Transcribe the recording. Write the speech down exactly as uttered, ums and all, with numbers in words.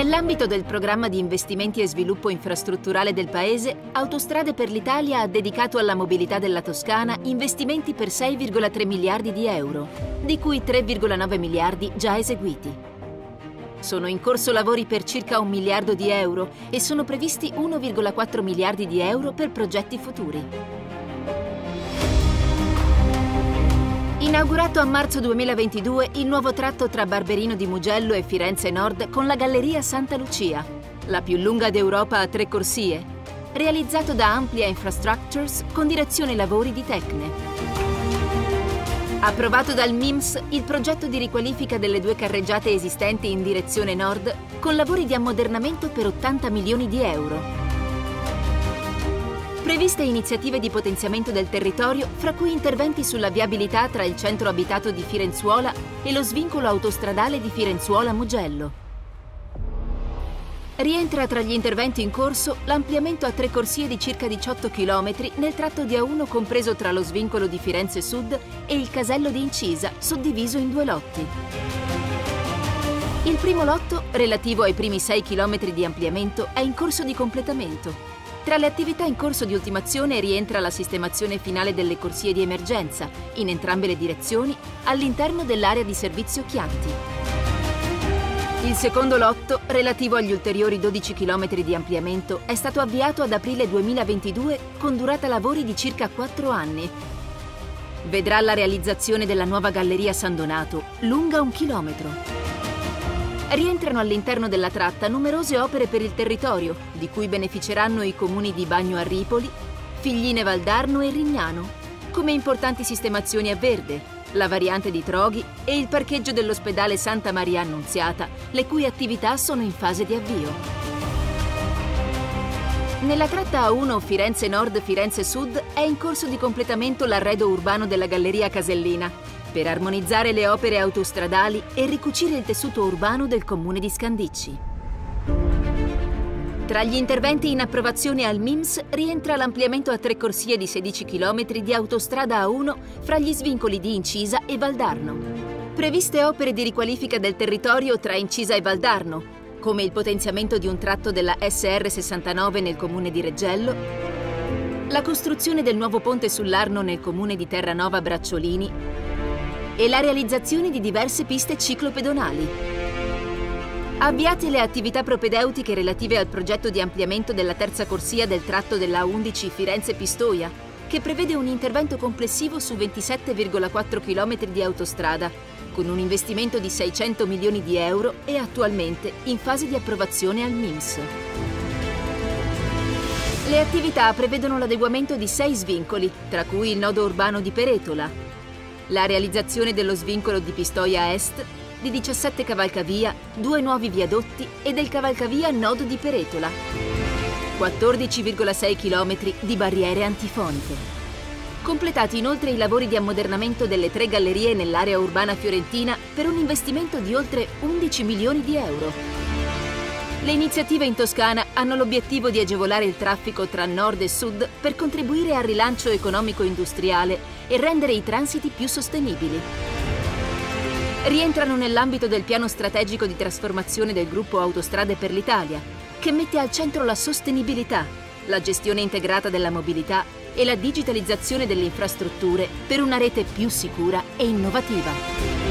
Nell'ambito del programma di investimenti e sviluppo infrastrutturale del Paese, Autostrade per l'Italia ha dedicato alla mobilità della Toscana investimenti per sei virgola tre miliardi di euro, di cui tre virgola nove miliardi già eseguiti. Sono in corso lavori per circa un miliardo di euro e sono previsti uno virgola quattro miliardi di euro per progetti futuri. Inaugurato a marzo duemilaventidue il nuovo tratto tra Barberino di Mugello e Firenze Nord con la Galleria Santa Lucia, la più lunga d'Europa a tre corsie, realizzato da Amplia Infrastructures con direzione lavori di Tecne. Approvato dal M I M S il progetto di riqualifica delle due carreggiate esistenti in direzione nord con lavori di ammodernamento per ottanta milioni di euro. Previste iniziative di potenziamento del territorio, fra cui interventi sulla viabilità tra il centro abitato di Firenzuola e lo svincolo autostradale di Firenzuola-Mugello. Rientra tra gli interventi in corso l'ampliamento a tre corsie di circa diciotto chilometri nel tratto di A uno compreso tra lo svincolo di Firenze Sud e il casello di Incisa, suddiviso in due lotti. Il primo lotto, relativo ai primi sei chilometri di ampliamento, è in corso di completamento. Tra le attività in corso di ultimazione rientra la sistemazione finale delle corsie di emergenza, in entrambe le direzioni, all'interno dell'area di servizio Chianti. Il secondo lotto, relativo agli ulteriori dodici chilometri di ampliamento, è stato avviato ad aprile duemilaventidue con durata lavori di circa quattro anni. Vedrà la realizzazione della nuova Galleria San Donato, lunga un chilometro. Rientrano all'interno della tratta numerose opere per il territorio, di cui beneficeranno i comuni di Bagno a Ripoli, Figline Valdarno e Rignano, come importanti sistemazioni a verde, la variante di Troghi e il parcheggio dell'ospedale Santa Maria Annunziata, le cui attività sono in fase di avvio. Nella tratta A uno Firenze Nord-Firenze Sud è in corso di completamento l'arredo urbano della Galleria Casellina, per armonizzare le opere autostradali e ricucire il tessuto urbano del comune di Scandicci. Tra gli interventi in approvazione al M I M S rientra l'ampliamento a tre corsie di sedici chilometri di autostrada A uno fra gli svincoli di Incisa e Valdarno. Previste opere di riqualifica del territorio tra Incisa e Valdarno, come il potenziamento di un tratto della S R sessantanove nel comune di Reggello, la costruzione del nuovo ponte sull'Arno nel comune di Terranova Bracciolini e la realizzazione di diverse piste ciclopedonali. Avviate le attività propedeutiche relative al progetto di ampliamento della terza corsia del tratto della A undici Firenze-Pistoia, che prevede un intervento complessivo su ventisette virgola quattro chilometri di autostrada, con un investimento di seicento milioni di euro e attualmente in fase di approvazione al M I M S. Le attività prevedono l'adeguamento di sei svincoli, tra cui il nodo urbano di Peretola, la realizzazione dello svincolo di Pistoia Est, di diciassette cavalcavia, due nuovi viadotti e del cavalcavia nodo di Peretola. quattordici virgola sei chilometri di barriere antifoniche. Completati inoltre i lavori di ammodernamento delle tre gallerie nell'area urbana fiorentina per un investimento di oltre undici milioni di euro. Le iniziative in Toscana hanno l'obiettivo di agevolare il traffico tra nord e sud per contribuire al rilancio economico-industriale e rendere i transiti più sostenibili. Rientrano nell'ambito del piano strategico di trasformazione del gruppo Autostrade per l'Italia, che mette al centro la sostenibilità, la gestione integrata della mobilità e la digitalizzazione delle infrastrutture per una rete più sicura e innovativa.